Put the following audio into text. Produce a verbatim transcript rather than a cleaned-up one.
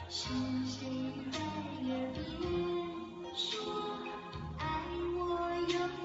是谁在耳边说爱我有